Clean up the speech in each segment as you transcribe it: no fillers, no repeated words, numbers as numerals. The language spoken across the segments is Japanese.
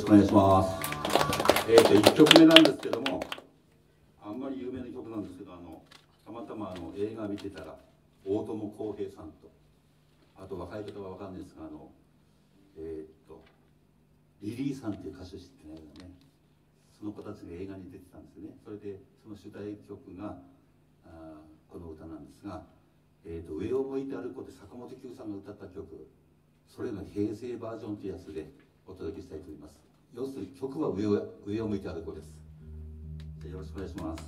しくお願いします。1曲目なんですけども、あんまり有名な曲なんですけど、たまたま映画見てたら大友康平さんと、あと若い方は分かんないですが、リリーさんっていう歌手知ってないよね。その子たちが映画に出てたんですね。それでその主題曲がこの歌なんですが、上を向いて歩こうって坂本九さんが歌った曲、それの平成バージョンというやつでお届けしたいと思います。要するに曲は上を向いて歩こうです。じゃあよろしくお願いします。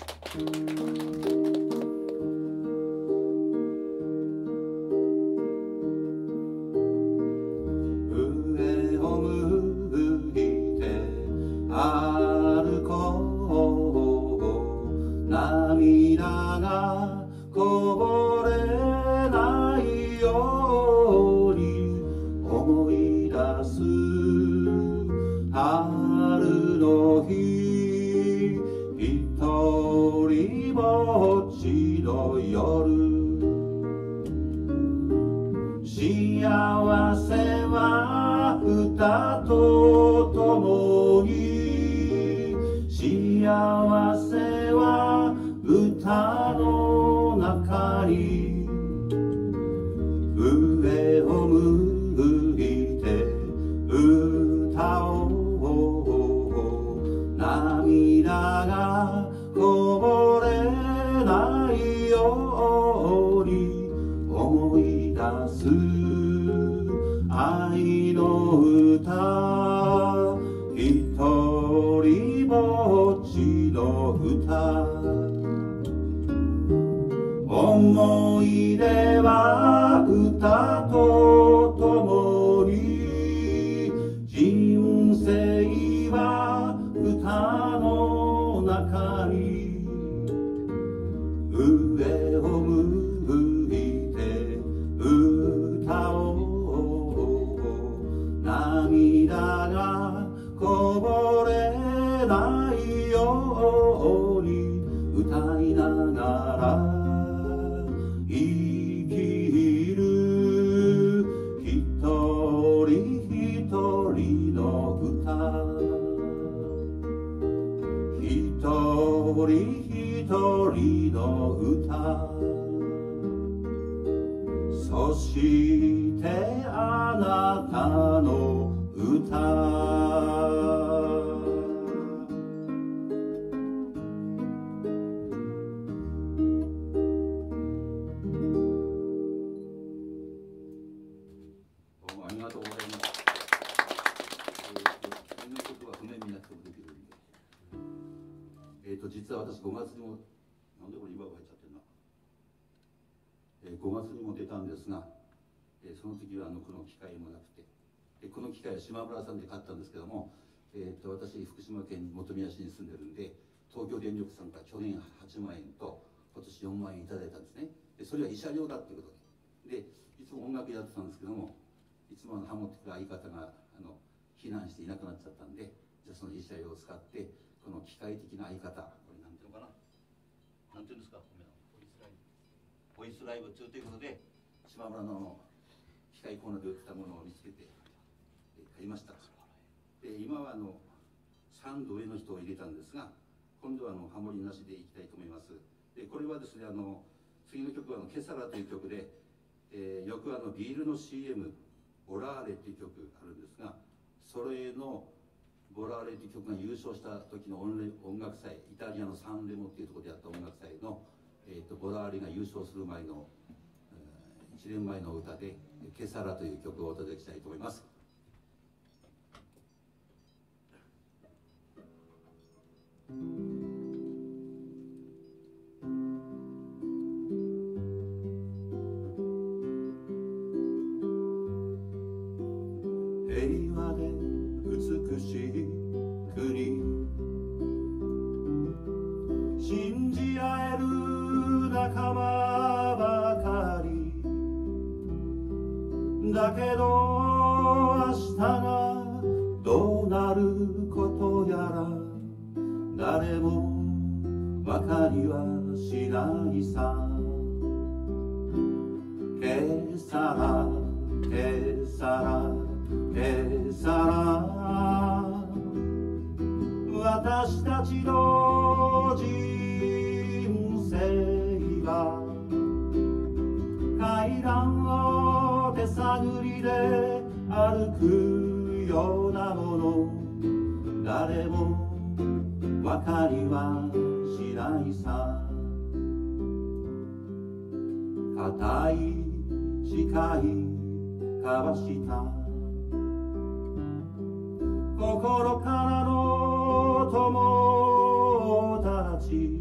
上を向いて歩こう、涙がこぼれないように思い出す春の日、ひとりぼっちの夜、幸せは歌とともに、幸せは歌の中に、上を向いて歌おう、涙がこぼれないように思い出す愛の歌、ひとりぼっちの歌、思い出は歌とともに、人生は歌の中に、上を向いて歌おう、涙がこぼれないように歌いながら生きる、一人一人の歌、一人一人の歌、そしてあなたの歌。ありがとうございます。この曲は譜面になってもできるんで、実は私5月にも、なんでこれ今入っちゃってるな、5月にも出たんですが、その時はこの機会もなくて、この機会は島村さんで買ったんですけども、私福島県本宮市に住んでるんで、東京電力さんから去年8万円と今年4万円いただいたんですね。でそれは慰謝料だっていうことで、いつも音楽やってたんですけども、いつもハモってくる相方が避難していなくなっちゃったんで、じゃあその慰謝料を使ってこの機械的な相方、これなんていうのかな、なんていうんですか、ボイスライブということで、島村の機械コーナーで売ってたものを見つけて買いました。で今は3度上の人を入れたんですが、今度はハモリなしでいきたいと思います。でこれはですね、次の曲はケサラという曲で、よくビールの CM ボラーレという曲あるんですが、それのボラーレという曲が優勝した時の音楽祭、イタリアのサンレモっていうところでやった音楽祭の、ボラーレが優勝する前の、1年前の歌で「ケサラ」という曲をお届けしたいと思います。平和で美しい国、信じ合える仲間ばかりだけど、明日がどうなることやら誰も分かりはしないさ。ケサラケサラケサラ私たちの人生が階段を手探りで歩くようなもの、誰も分かりはしないさ。固い誓い交わした心からの友達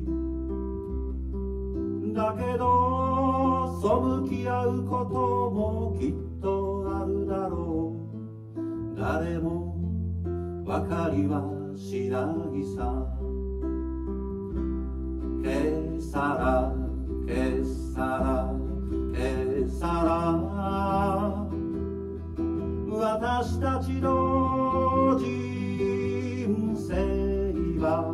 だけど、背き合うこともきっとあるだろう。誰も分かりはしないさ。けさらけさらけさら、私たちの人生は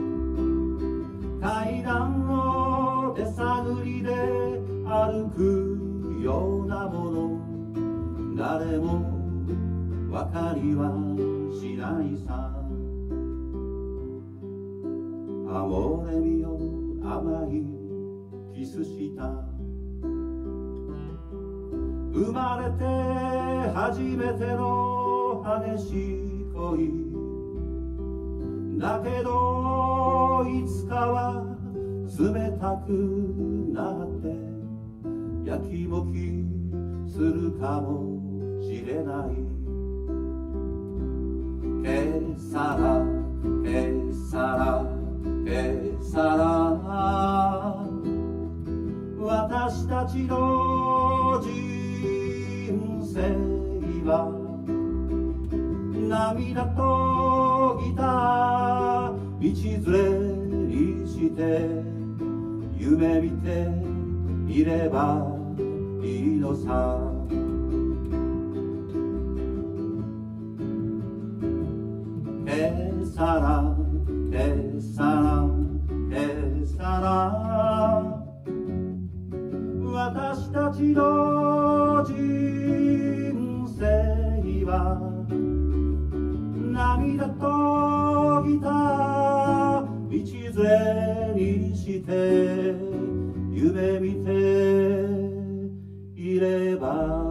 階段を手探りで歩くようなもの、誰も分かりはしないさ。アモレミよ甘いキスした、生まれて初めての激しい恋だけど、いつかは冷たくなってやきもきするかもしれない。けさらけさらけさら、私たちの人生は涙とぎた道連れにして夢見ていればいいのさ。けさらけさらけさら、私たちの人生は涙とぎた道連れにして夢見ていれば